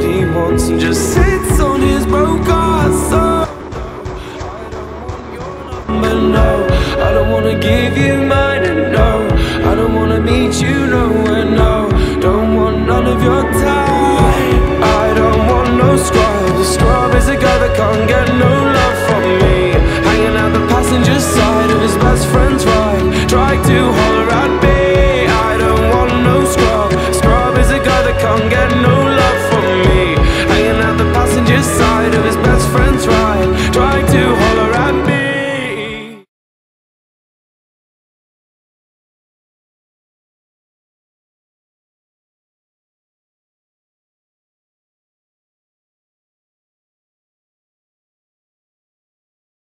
he wants and just sits on his broke ass. So but no, I don't wanna give you mine, and no, I don't wanna meet you nowhere, no. Don't want none of your time. I don't want no scrub. The scrub is a guy that can't get no love from me, hanging out the passenger side of his best friend's ride. Tried to